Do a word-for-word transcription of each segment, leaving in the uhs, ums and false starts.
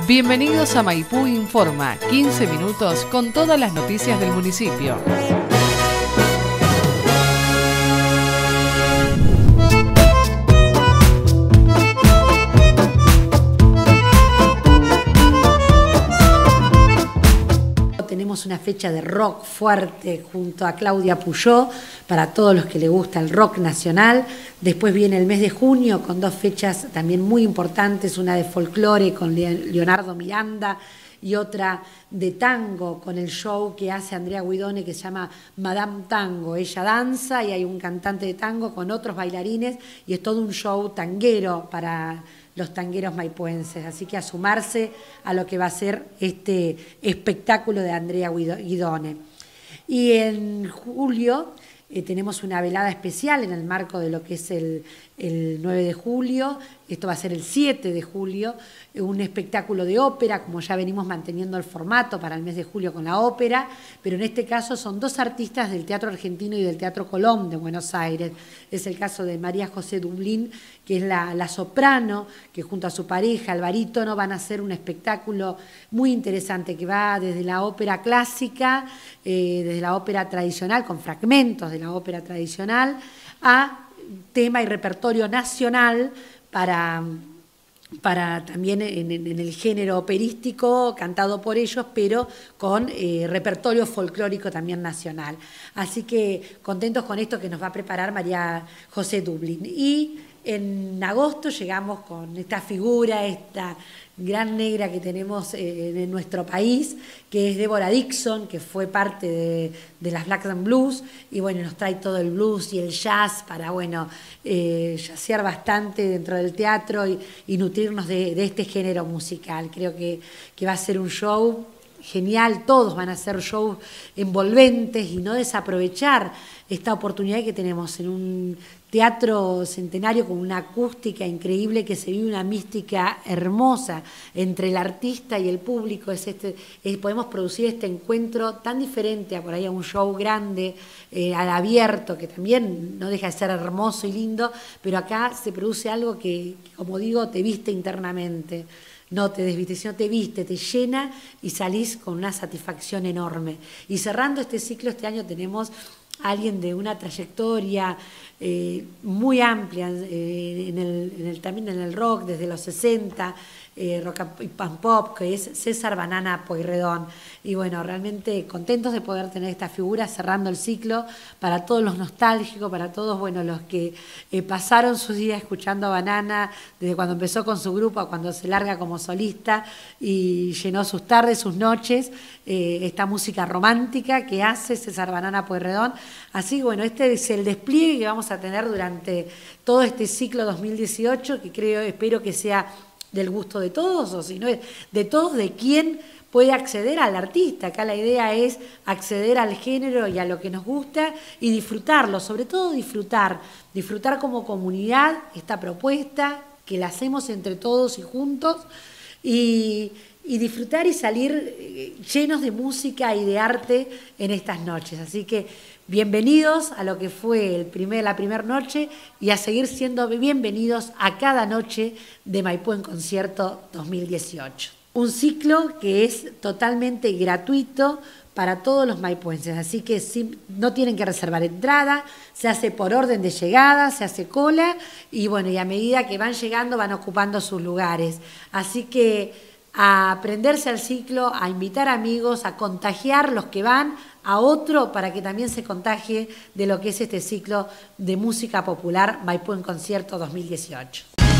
Bienvenidos a Maipú Informa, quince minutos con todas las noticias del municipio. Tenemos una fecha de rock fuerte junto a Claudia Puyó, para todos los que les gusta el rock nacional. Después viene el mes de junio con dos fechas también muy importantes, una de folclore con Leonardo Miranda y otra de tango con el show que hace Andrea Guidone que se llama Madame Tango. Ella danza y hay un cantante de tango con otros bailarines y es todo un show tanguero para los tangueros maipuenses, así que a sumarse a lo que va a ser este espectáculo de Andrea Guidone. Y en julio eh, tenemos una velada especial en el marco de lo que es el, el nueve de julio, esto va a ser el siete de julio, un espectáculo de ópera, como ya venimos manteniendo el formato para el mes de julio con la ópera, pero en este caso son dos artistas del Teatro Argentino y del Teatro Colón de Buenos Aires. Es el caso de María José Dublín, que es la, la soprano, que junto a su pareja, el barítono, van a hacer un espectáculo muy interesante que va desde la ópera clásica, eh, desde la ópera tradicional, con fragmentos de la ópera tradicional, a tema y repertorio nacional para... para también en, en el género operístico, cantado por ellos, pero con eh, repertorio folclórico también nacional. Así que contentos con esto que nos va a preparar María José Dublín. Y en agosto llegamos con esta figura, esta gran negra que tenemos eh, en nuestro país, que es Deborah Dixon, que fue parte de, de las Black and Blues, y bueno, nos trae todo el blues y el jazz para, bueno, eh, jazzear bastante dentro del teatro y, y nutrirnos de, de este género musical. Creo que, que va a ser un show genial, todos van a ser shows envolventes y no desaprovechar esta oportunidad que tenemos en un teatro centenario con una acústica increíble, que se vive una mística hermosa entre el artista y el público. Es este, es, podemos producir este encuentro tan diferente a por ahí a un show grande, eh, al abierto, que también no deja de ser hermoso y lindo, pero acá se produce algo que, como digo, te viste internamente. No te desviste, sino te viste, te llena y salís con una satisfacción enorme. Y cerrando este ciclo, este año tenemos a alguien de una trayectoria eh, muy amplia eh, en el, en el, también en el rock, desde los sesenta, eh, rock y pan pop, que es César Banana Pueyrredón. Y bueno, realmente contentos de poder tener esta figura cerrando el ciclo, para todos los nostálgicos, para todos, bueno, los que eh, pasaron sus días escuchando a Banana, desde cuando empezó con su grupo a cuando se larga como solista y llenó sus tardes, sus noches, eh, esta música romántica que hace César Banana Pueyrredón. Así que bueno, este es el despliegue que vamos a tener durante todo este ciclo dos mil dieciocho, que creo, espero que sea del gusto de todos, o si no es de todos, de quién puede acceder al artista. Acá la idea es acceder al género y a lo que nos gusta y disfrutarlo, sobre todo disfrutar, disfrutar como comunidad esta propuesta, que la hacemos entre todos y juntos, y, y disfrutar y salir llenos de música y de arte en estas noches. Así que bienvenidos a lo que fue el primer, la primera noche y a seguir siendo bienvenidos a cada noche de Maipú en Concierto dos mil dieciocho. Un ciclo que es totalmente gratuito para todos los maipuenses, así que sí, no tienen que reservar entrada, se hace por orden de llegada, se hace cola y bueno, y a medida que van llegando van ocupando sus lugares. Así que a aprenderse al ciclo, a invitar amigos, a contagiar los que van a otro para que también se contagie de lo que es este ciclo de música popular Maipú en Concierto dos mil dieciocho.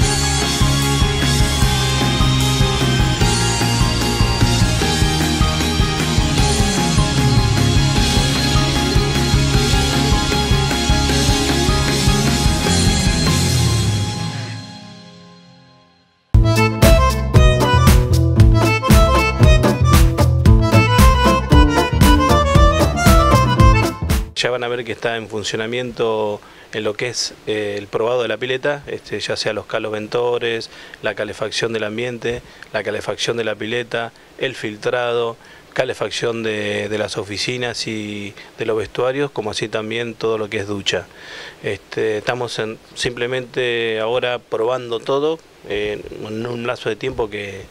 Ya van a ver que está en funcionamiento en lo que es eh, el probado de la pileta, este, ya sea los caloventores, la calefacción del ambiente, la calefacción de la pileta, el filtrado, calefacción de, de las oficinas y de los vestuarios, como así también todo lo que es ducha. Este, estamos en, simplemente ahora probando todo eh, en un lapso de tiempo que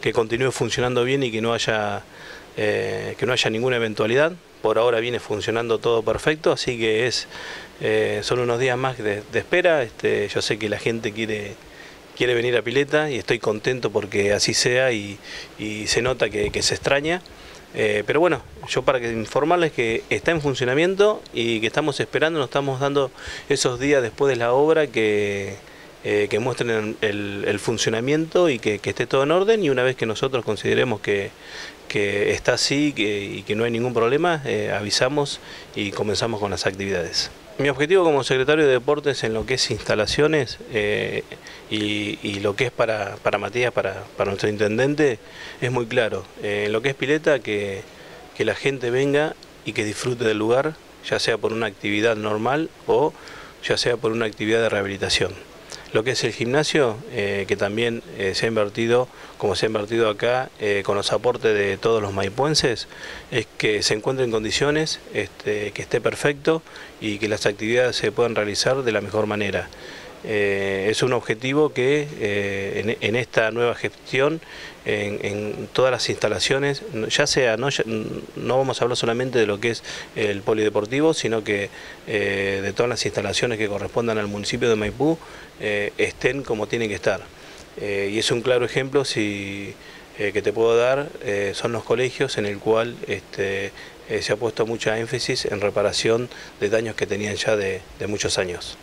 que continúe funcionando bien y que no haya, eh, que no haya ninguna eventualidad. Por ahora viene funcionando todo perfecto, así que es, eh, son unos días más de, de espera. Este, yo sé que la gente quiere, quiere venir a Pileta y estoy contento porque así sea y, y se nota que, que se extraña. Eh, pero bueno, yo para que informarles que está en funcionamiento y que estamos esperando, nos estamos dando esos días después de la obra que, eh, que muestren el, el, el funcionamiento y que, que esté todo en orden, y una vez que nosotros consideremos que, que está así que, y que no hay ningún problema, eh, avisamos y comenzamos con las actividades. Mi objetivo como secretario de Deportes en lo que es instalaciones eh, y, y lo que es para, para Matías, para, para nuestro intendente, es muy claro. Eh, en lo que es Pileta, que, que la gente venga y que disfrute del lugar, ya sea por una actividad normal o ya sea por una actividad de rehabilitación. Lo que es el gimnasio, eh, que también eh, se ha invertido, como se ha invertido acá, eh, con los aportes de todos los maipuenses, es que se encuentre en condiciones, este, que esté perfecto y que las actividades se puedan realizar de la mejor manera. Eh, es un objetivo que eh, en, en esta nueva gestión, en, en todas las instalaciones, ya sea, no, ya, no vamos a hablar solamente de lo que es el polideportivo, sino que eh, de todas las instalaciones que correspondan al municipio de Maipú, eh, estén como tienen que estar. Eh, y es un claro ejemplo si, eh, que te puedo dar, eh, son los colegios en el cual este, eh, se ha puesto mucha énfasis en reparación de daños que tenían ya de, de muchos años.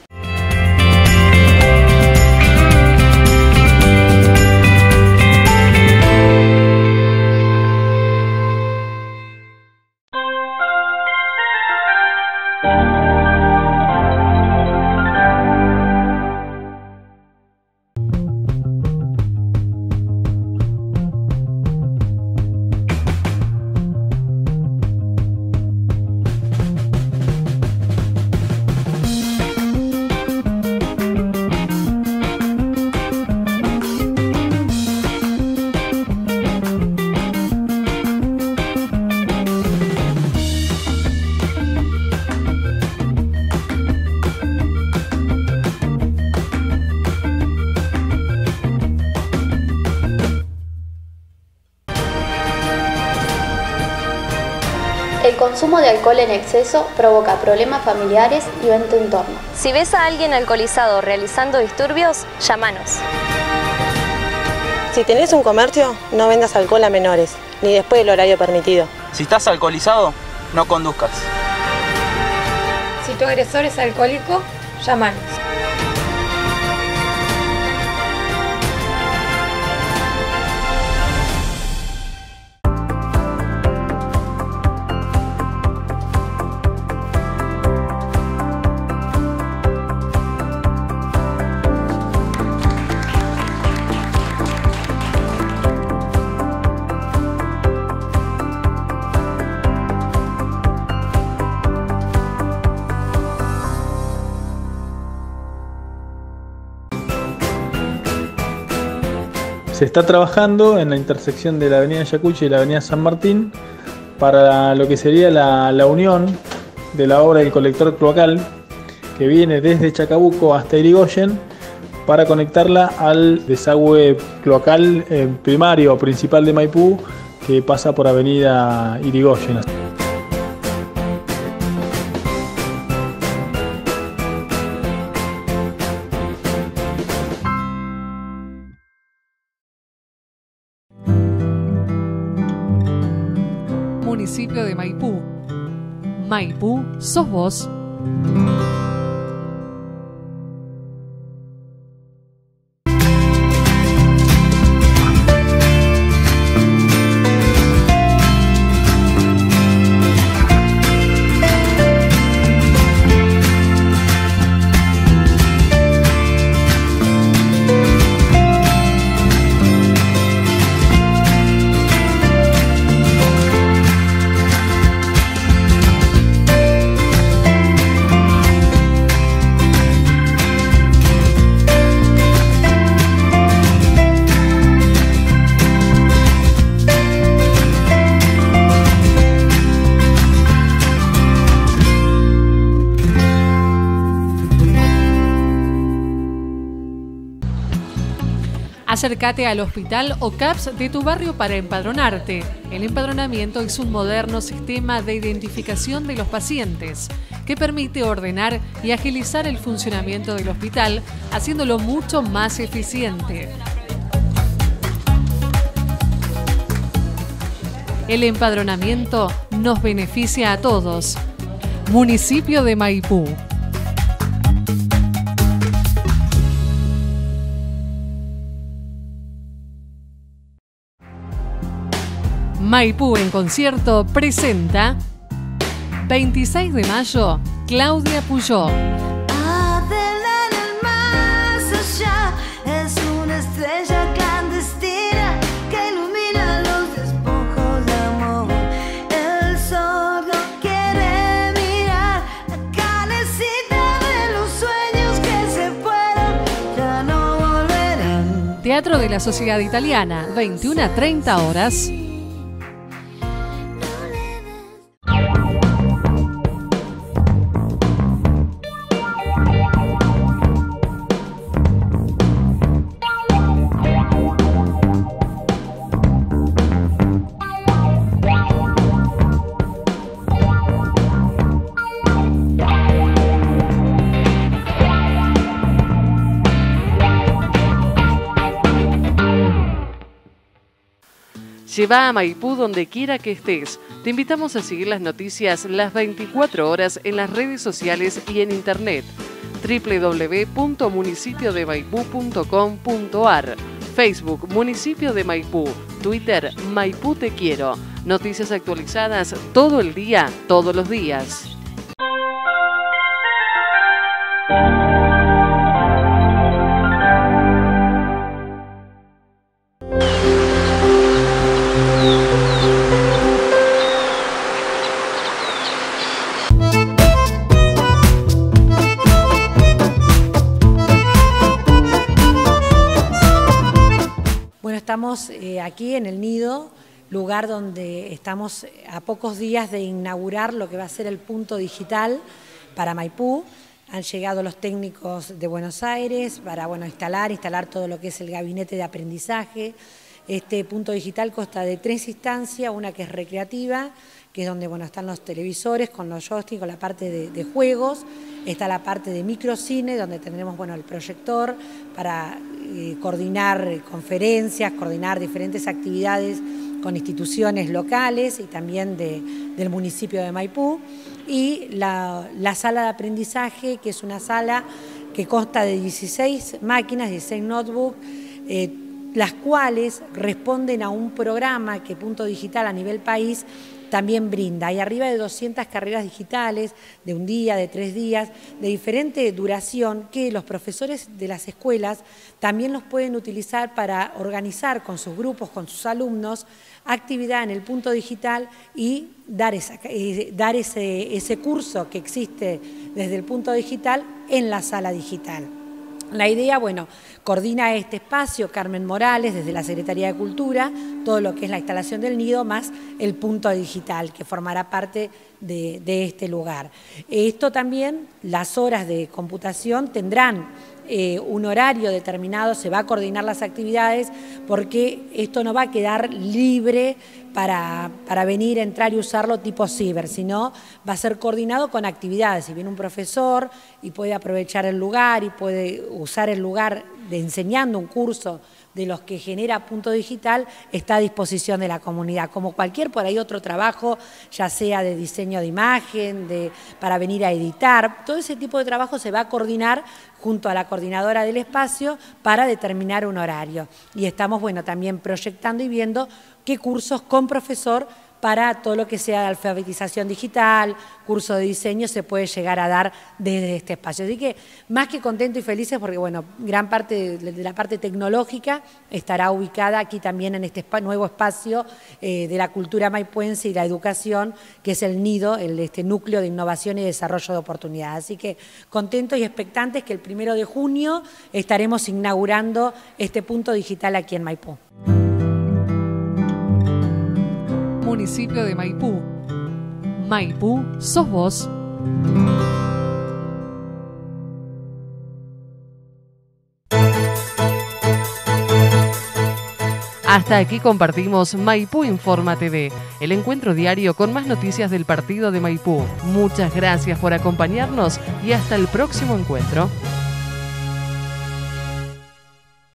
El consumo de alcohol en exceso provoca problemas familiares y en tu entorno. Si ves a alguien alcoholizado realizando disturbios, llámanos. Si tenés un comercio, no vendas alcohol a menores, ni después del horario permitido. Si estás alcoholizado, no conduzcas. Si tu agresor es alcohólico, llámanos. Se está trabajando en la intersección de la avenida Yacuche y la avenida San Martín para lo que sería la, la unión de la obra del colector cloacal que viene desde Chacabuco hasta Irigoyen para conectarla al desagüe cloacal eh, primario o principal de Maipú que pasa por avenida Irigoyen. Municipio de Maipú. Maipú, sos vos. Acércate al hospital o C A P S de tu barrio para empadronarte. El empadronamiento es un moderno sistema de identificación de los pacientes que permite ordenar y agilizar el funcionamiento del hospital, haciéndolo mucho más eficiente. El empadronamiento nos beneficia a todos. Municipio de Maipú. Maipú en concierto presenta veintiséis de mayo, Claudia Puyó. Adela en el más allá es una estrella clandestina que ilumina los despojos de amor. El sol no quiere mirar la calecita de los sueños que se fueron, ya no volverán. Teatro de la Sociedad Italiana, veintiuna a treinta horas. Lleva a Maipú donde quiera que estés. Te invitamos a seguir las noticias las veinticuatro horas en las redes sociales y en internet. doble u doble u doble u punto municipio de maipú punto com punto ar, Facebook Municipio de Maipú, Twitter Maipú Te Quiero. Noticias actualizadas todo el día, todos los días. Estamos eh, aquí en el Nido, lugar donde estamos a pocos días de inaugurar lo que va a ser el punto digital para Maipú. Han llegado los técnicos de Buenos Aires para bueno, instalar, instalar todo lo que es el gabinete de aprendizaje. Este punto digital consta de tres instancias, una que es recreativa, que es donde bueno, están los televisores con los joysticks, con la parte de, de juegos. Está la parte de microcine, donde tendremos bueno, el proyector para eh, coordinar conferencias, coordinar diferentes actividades con instituciones locales y también de, del municipio de Maipú. Y la, la sala de aprendizaje, que es una sala que consta de dieciséis máquinas, dieciséis notebooks, eh, las cuales responden a un programa que Punto Digital a nivel país también brinda. Hay arriba de doscientas carreras digitales, de un día, de tres días, de diferente duración, que los profesores de las escuelas también los pueden utilizar para organizar con sus grupos, con sus alumnos, actividad en el punto digital y dar, esa, eh, dar ese, ese curso que existe desde el punto digital en la sala digital. La idea, bueno, coordina este espacio Carmen Morales desde la Secretaría de Cultura, todo lo que es la instalación del nido más el punto digital que formará parte de, de este lugar. Esto también, las horas de computación tendrán eh, un horario determinado, se va a coordinar las actividades porque esto no va a quedar libre para, para venir, entrar y usarlo tipo ciber, sino va a ser coordinado con actividades. Si viene un profesor y puede aprovechar el lugar y puede usar el lugar de enseñando un curso de los que genera Punto Digital, está a disposición de la comunidad, como cualquier por ahí otro trabajo, ya sea de diseño de imagen, de, para venir a editar, todo ese tipo de trabajo se va a coordinar junto a la coordinadora del espacio para determinar un horario. Y estamos, bueno, también proyectando y viendo qué cursos con profesor para todo lo que sea de alfabetización digital, curso de diseño, se puede llegar a dar desde este espacio. Así que más que contentos y felices porque bueno, gran parte de, de la parte tecnológica estará ubicada aquí también en este spa, nuevo espacio eh, de la cultura maipuense y la educación, que es el nido, el, este núcleo de innovación y desarrollo de oportunidades. Así que contentos y expectantes que el primero de junio estaremos inaugurando este punto digital aquí en Maipú. Municipio de Maipú. Maipú, sos vos. Hasta aquí compartimos Maipú Informa T V, el encuentro diario con más noticias del partido de Maipú. Muchas gracias por acompañarnos y hasta el próximo encuentro.